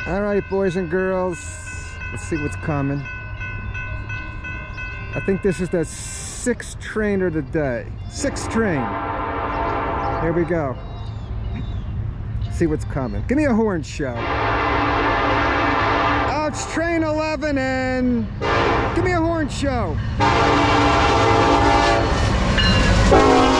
All right, boys and girls, let's see what's coming. I think this is the 6th train of the day. 6th train. Here we go. See what's coming. Give me a horn show. Oh, it's train 11 and give me a horn show.